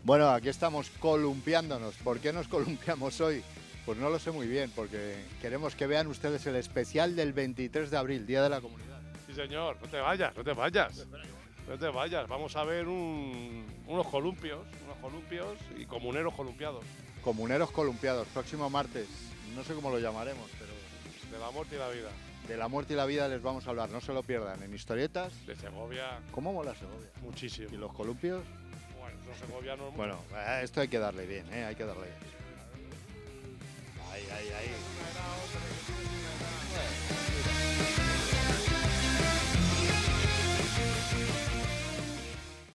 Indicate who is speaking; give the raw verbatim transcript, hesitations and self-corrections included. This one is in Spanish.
Speaker 1: Bueno, aquí estamos columpiándonos. ¿Por qué nos columpiamos hoy? Pues no lo sé muy bien, porque queremos que vean ustedes el especial del veintitrés de abril, Día de la Comunidad.
Speaker 2: Sí, señor, no te vayas, no te vayas. No te vayas, vamos a ver un- unos columpios, unos columpios y comuneros columpiados.
Speaker 1: Comuneros columpiados, próximo martes. No sé cómo lo llamaremos, pero
Speaker 2: De la muerte y la vida.
Speaker 1: de la muerte y la vida les vamos a hablar. No se lo pierdan en historietas.
Speaker 2: De Segovia,
Speaker 1: ¿Cómo mola Segovia?
Speaker 2: muchísimo.
Speaker 1: ¿Y los columpios?
Speaker 2: Bueno, los segovianos.
Speaker 1: Bueno, eh, esto hay que darle bien, ¿eh? Hay que darle bien. Ahí, ahí, ahí.